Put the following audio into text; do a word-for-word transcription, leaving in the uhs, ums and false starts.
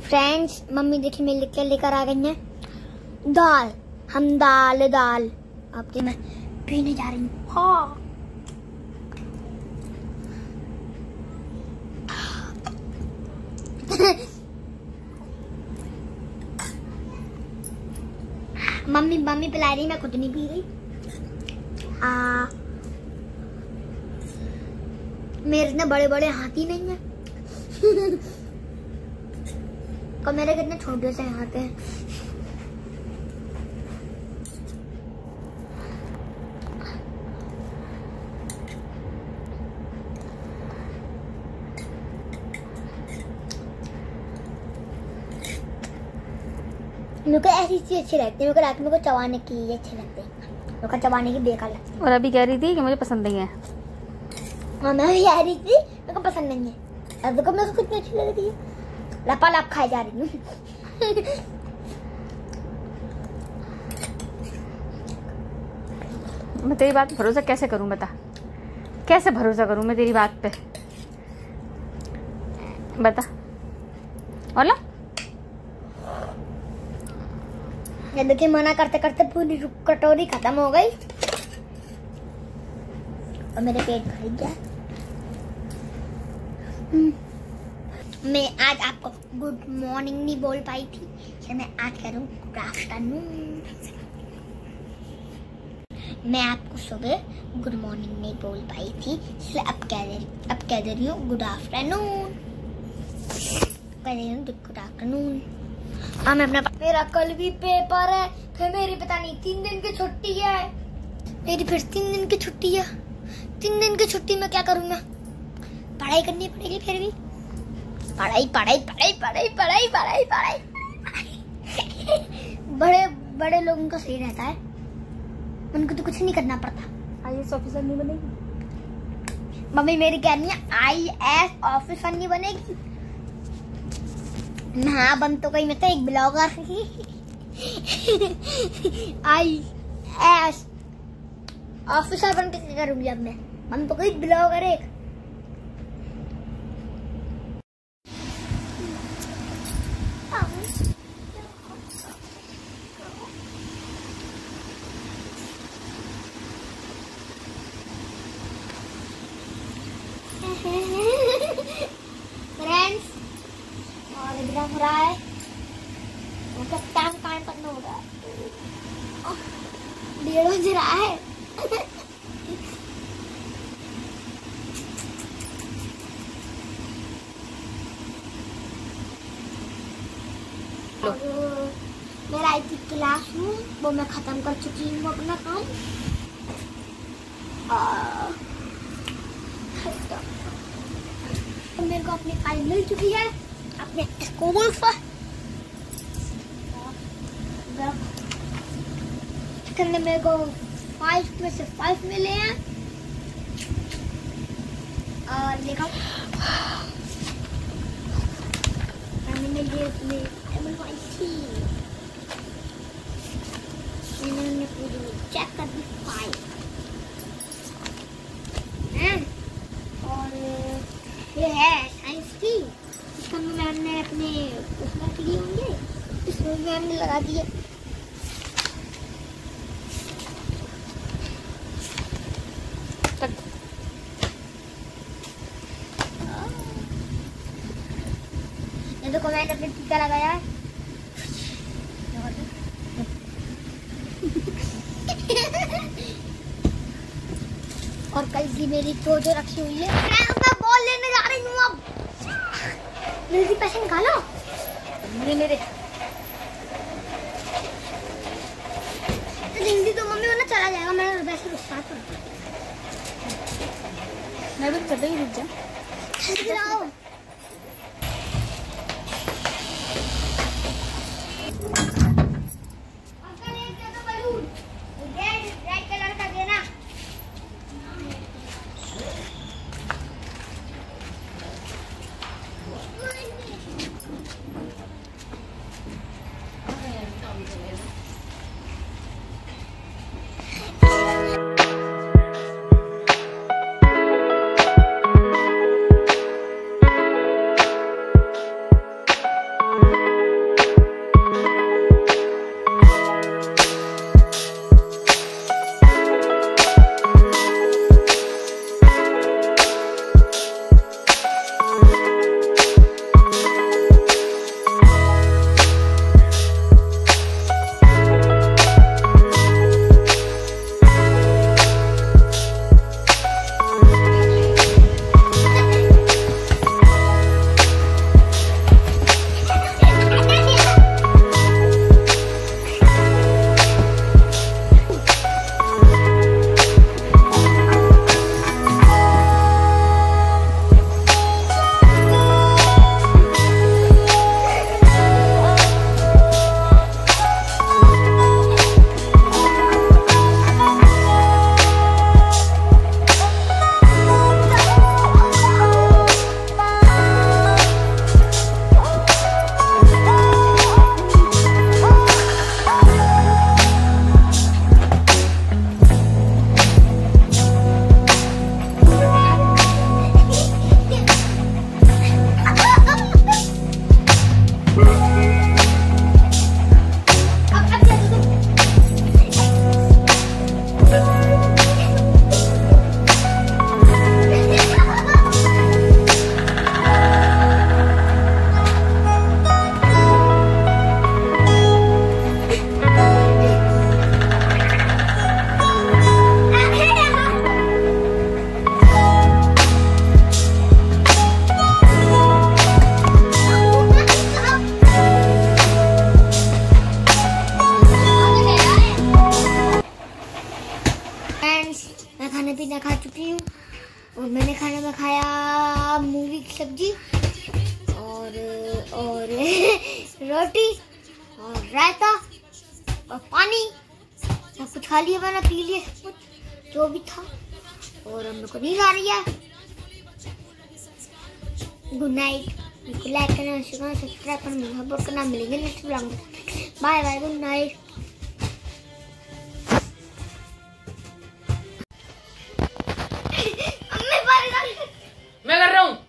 Friends mummy देखिए मेरे लिए क्या लेकर आ गई हैं, दाल। हम दाल दाल आपके मैं पीने जा रही हूँ। हाँ मम्मी मम्मी पिला रही, मैं खुद नहीं पी रही। आ, मेरे इतने बड़े बड़े हाथी नहीं है। और मेरे कितने छोटे से हाथ हैं। मेरे को ऐसी चीज अच्छी लगती है, मेरे को रात में को चबाने की अच्छी लगती है, मेरे को चबाने की बेकार लगती है। और अभी कह रही थी कि मुझे पसंद नहीं है। हाँ मैं भी कह रही थी मेरे को पसंद नहीं है, अब देखो मेरे को कितनी अच्छी लग रही है, लपालप खाई जा रही हूँ। मैं तेरी बात भरोसा कैसे करूं, बता कैसे भरोसा करूं मैं तेरी बात पे, बता। और ये देखिए मना करते करते पूरी कटोरी खत्म हो गई और मेरे पेट भर गया। मैं आज आपको गुड मॉर्निंग नहीं बोल पाई थी, तो मैं आज कह रहा हूँ गुड आफ्टरनून। मैं आपको सुबह गुड मॉर्निंग नहीं बोल पाई थी, इसलिए अब कह रही अब कह दे रही हूँ गुड आफ्टरनून, कह रही हूँ गुड आफ्टरनून। हाँ मैं अपना मेरा कल भी पेपर है, फिर मेरी पता नहीं तीन दिन की छुट्टी है, मेरी फिर तीन दिन की छुट्टी है। तीन दिन की छुट्टी में क्या करूँगा, पढ़ाई करनी पड़ेगी फिर भी, पढ़ाई पढ़ाई पढ़ाई पढ़ाई पढ़ाई पढ़ाई पढ़ाई। बड़े बड़े लोगों का सही रहता है, उनको तो कुछ नहीं करना पड़ता। आई एस ऑफिसर नहीं बनेगी मम्मी मेरी कह रही है आई एस ऑफिसर नहीं बनेगी। हाँ बन तो गई, मैं तो एक ब्लॉगर। आई एस ऑफिसर बन के क्या करूंगी अब मैं, बन तो गई ब्लॉगर एक। फ्रेंड्स और एग्जाम हो रहा है, मतलब टाइम कांड करना हो रहा है, डेढ़ बज रहा है। और मेरा आई थी क्लास में, वो मैं खत्म कर चुकी हूँ अपना काम। तो मेरे को अपनी फाइल मिल चुकी है अपने स्कूल पर। करने मेरे को फाइव में से फाइव मिले हैं और देखो मैंने मिली अपनी मैंने पूरी चेक कर दी फाइल। और ये है साइंस की, इसका मैम ने अपने उसमें लिए होंगे, इसमें मैम ने लगा दिए। ये देखो मैंने अपने टीका लगाया है। और कल की मेरी जो जो रखी हुई है, मैं बॉल लेने जा रही हूँ। अब जल्दी पैसे निकालो मेरे मेरे जल्दी, तो मम्मी वरना चला जाएगा, मैं वैसे गुस्सा तो मैं भी चल रही, रुक जा। जाओ और रोटी और रायता और पानी सब कुछ खा लिया मैंने, पी लिया सब कुछ जो भी था, और हम लोग को नींद आ रही है। Good night. लाइक करना, शेयर करना, सब्सक्राइब करना, सपोर्ट करना। मिलेंगे नेक्स्ट व्लॉग में। Bye bye, good night. मैं कर रहा हूँ।